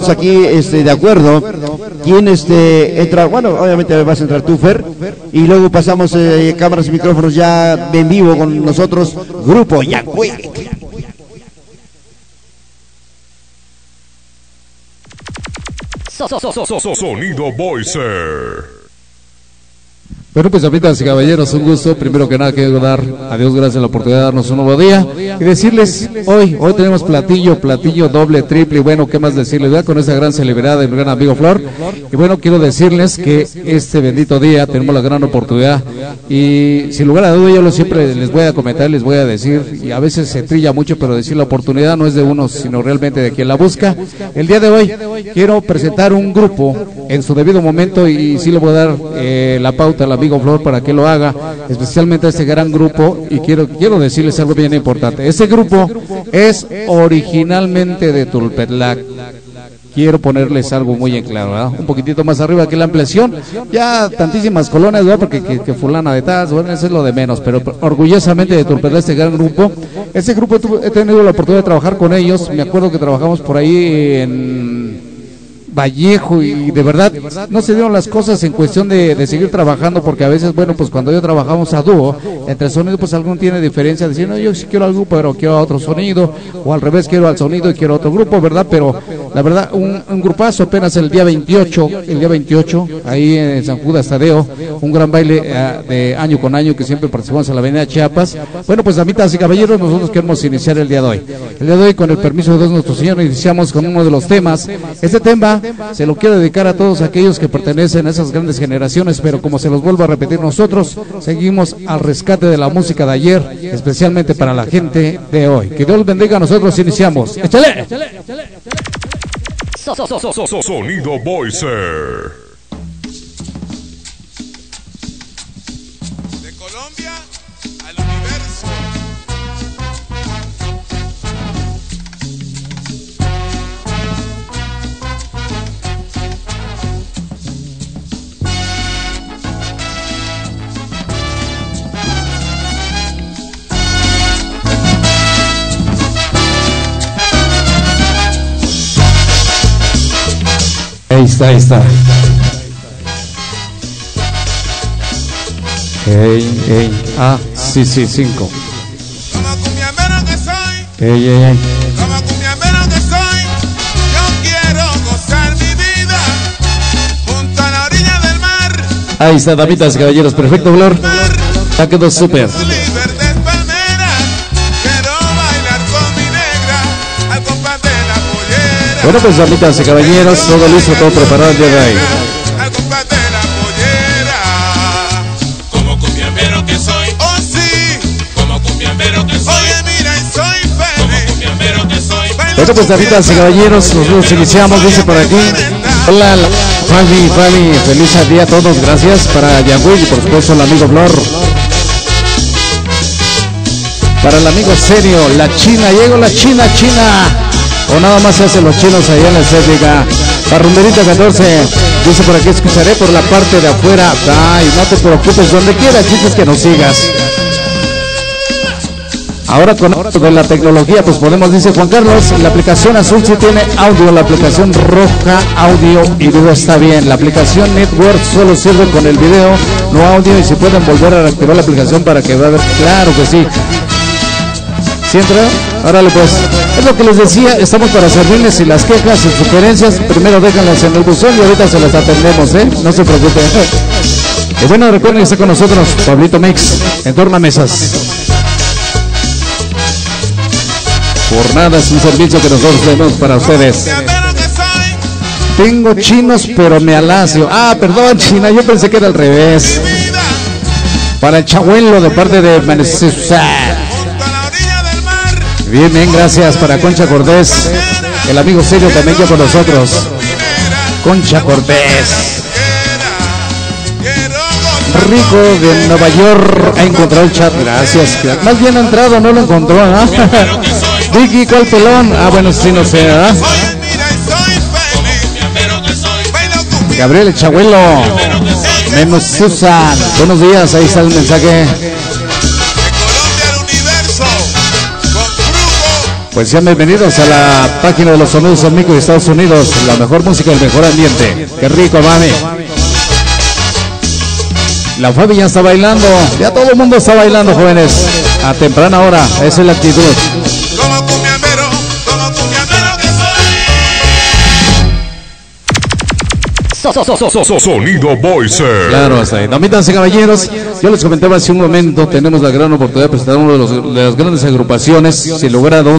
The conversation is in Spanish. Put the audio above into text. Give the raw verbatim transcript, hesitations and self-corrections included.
aquí este, de acuerdo quién este, entra. Bueno, obviamente vas a entrar tú, Fer, y luego pasamos eh, cámaras y micrófonos ya en vivo con nosotros, Grupo Yagüey. Sonido Voicer. Bueno, pues amigas y caballeros, un gusto. Primero que nada quiero dar a Dios gracias a la oportunidad de darnos un nuevo día y decirles, hoy, hoy tenemos platillo, platillo doble, triple, y bueno, qué más decirles, ¿verdad? Con esta gran celebridad de mi gran amigo Flor. Y bueno, quiero decirles que este bendito día tenemos la gran oportunidad y sin lugar a duda yo lo siempre les voy a comentar, les voy a decir, y a veces se trilla mucho, pero decir la oportunidad no es de uno, sino realmente de quien la busca. El día de hoy quiero presentar un grupo en su debido momento y sí le voy a dar eh, la pauta a la amigo Flor para que lo haga, especialmente a este gran grupo, y quiero quiero decirles algo bien importante. Este grupo es originalmente de Tulpetlac. Quiero ponerles algo muy en claro, ¿verdad? Un poquitito más arriba que la ampliación, ya tantísimas colonias, ¿verdad? Porque que, que fulana de tal, bueno, eso es lo de menos, pero orgullosamente de Tulpetlac, este gran grupo. Este grupo he tenido la oportunidad de trabajar con ellos, me acuerdo que trabajamos por ahí en Vallejo y de verdad no se dieron las cosas en cuestión de, de seguir trabajando, porque a veces, bueno, pues cuando yo trabajamos a dúo, entre sonido, pues algún tiene diferencia, decir, no, yo sí quiero al grupo, pero quiero a otro sonido, o al revés, quiero al sonido y quiero otro grupo, ¿verdad? Pero la verdad, un, un grupazo apenas el día veintiocho, el día veintiocho, ahí en San Judas Tadeo, un gran baile uh, de año con año que siempre participamos en la avenida Chiapas. Bueno, pues damitas y caballeros, nosotros queremos iniciar el día de hoy. El día de hoy, con el permiso de Dios nuestro Señor, iniciamos con uno de los temas. Este tema se lo quiero dedicar a todos aquellos que pertenecen a esas grandes generaciones, pero como se los vuelvo a repetir, nosotros seguimos al rescate de la música de ayer, especialmente para la gente de hoy. Que Dios los bendiga, nosotros iniciamos. ¡Échale! Sonido Voicer. Ahí está, ahí está. Ey, ey, ah, sí, sí, cinco. Como cumbiambero que soy, Ey, ey, ey. como cumbiambero que soy, yo quiero gozar mi vida junto a la orilla del mar. Ahí está, damitas y caballeros, perfecto, Flor. Ya quedó súper. Sus verdes palmeras, quiero bailar con mi negra al compás de la pollera. Bueno, pues damitas y caballeros, todo listo, todo preparado el día de hoy. Al compás de la pollera. Como cumbiambero que soy, oh sí, como cumbiambero que soy. Oye, mira, y soy feliz. Como cumbiambero que soy. Bueno, pues damitas y caballeros, nosotros iniciamos, dice por aquí. Hola, Fabi, Fabi, feliz día a todos, gracias para Yagüey y por supuesto el amigo Flor. Para el amigo serio, la China, llegó la China, China. O nada más se hacen los chinos allá en la estética. Para Rumberita catorce, dice por aquí, escucharé por la parte de afuera. Ay, no te preocupes, donde quieras, chicos, que nos sigas. Ahora con, con la tecnología, pues podemos, dice Juan Carlos, la aplicación azul sí tiene audio, la aplicación roja, audio y video está bien. La aplicación Network solo sirve con el video, no audio, y si pueden volver a reactivar la aplicación para que va a ver, claro que sí. ¿Sí entra? Órale pues, es lo que les decía, estamos para servirles, y las quejas y sugerencias, primero déjanlas en el buzón y ahorita se las atendemos, ¿eh? No se preocupen. Y bueno, recuerden que está con nosotros Pablito Mix, en Tornamesas. Por nada, es un servicio que nosotros tenemos para ustedes. Tengo chinos, pero me alacio. Ah, perdón, China, yo pensé que era al revés. Para el Chabuelo, de parte de Manesuzar. Bien, bien, gracias para Concha Cortés. El amigo serio también ya con nosotros. Concha Cortés. Rico de Nueva York ha encontrado el chat, gracias. Más bien ha entrado, no lo encontró, ¿ah? Vicky, ¿cuál pelón? Ah, bueno, sí, no sé, ¿ah? Gabriel el Chabuelo. Menos Susan. Buenos días, ahí está el mensaje. Pues sean bienvenidos a la página de los sonidos Amigo de Estados Unidos. La mejor música, el mejor ambiente. Qué rico, mami. La Fabi ya está bailando. Ya todo el mundo está bailando, jóvenes. A temprana hora. Esa es la actitud. Como cumbiambero, como cumbiambero que soy. So- so- so- so- so- Sonido Voicer. Claro, hasta ahí. Damas y caballeros, yo les comentaba hace un momento, tenemos la gran oportunidad de presentar uno de, los, de las grandes agrupaciones, sin lugar a dudas.